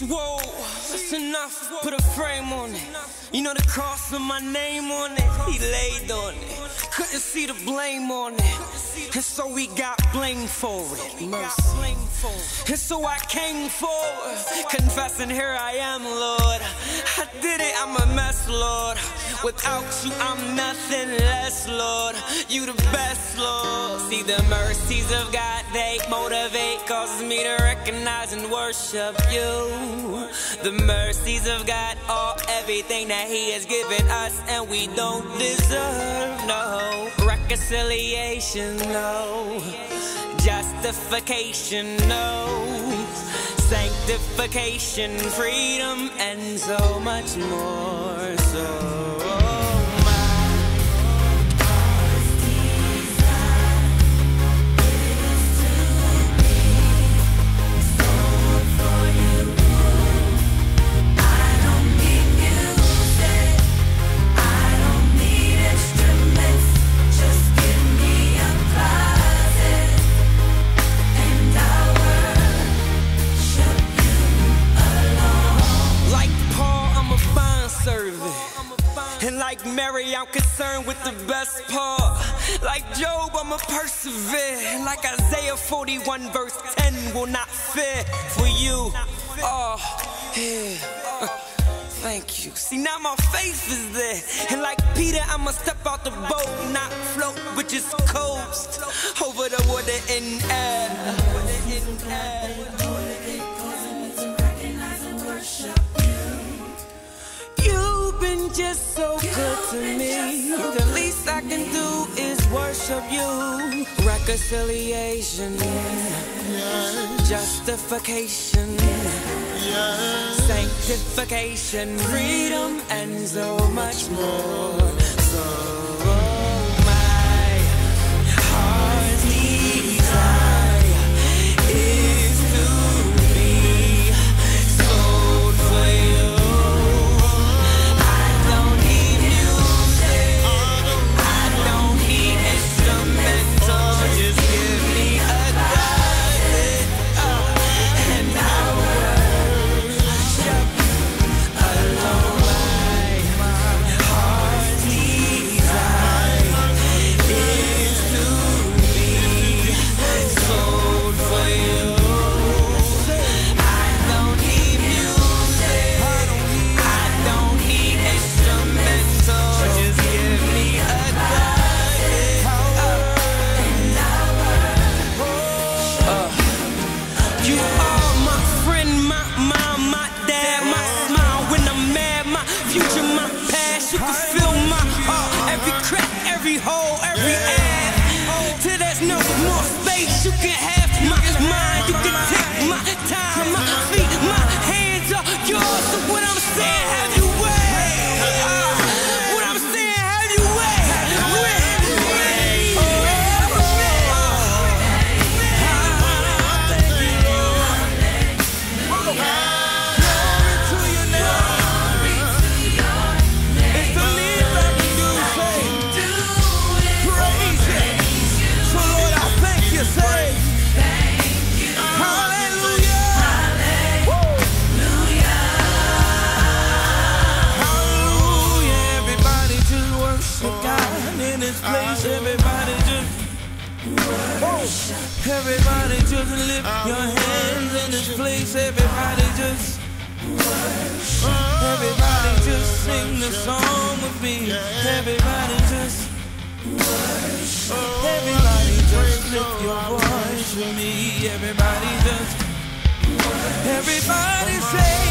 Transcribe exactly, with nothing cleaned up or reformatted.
Whoa, that's enough, put a frame on it. You know the cross with my name on it, he laid on it. Couldn't see the blame on it, and so we got blamed for it. Mercy. And so I came forward, confessing here I am, Lord. I did it, I'm a mess, Lord. Without you, I'm nothing less, Lord. You the best, Lord. See the mercies of God, they motivate, causes me to recognize and worship you. The mercies of God are everything that he has given us, and we don't deserve no reconciliation, no justification, no sanctification, freedom, and so much more. So and like Mary, I'm concerned with the best part. Like Job, I'ma persevere. And like Isaiah forty-one verse ten, will not fear for you. Oh, yeah. Uh, thank you. See, now my faith is there. And like Peter, I'ma step out the boat, not float, but just coast over the water in air. You've been just so good to me. The least I can do is worship you. Reconciliation, justification, sanctification, freedom, and so much more. So my heart's desire is to be sold for you. Everybody just lift your hands in this place. Everybody just Everybody just sing the song with me. Everybody just Everybody just lift your voice with me. Everybody just Everybody say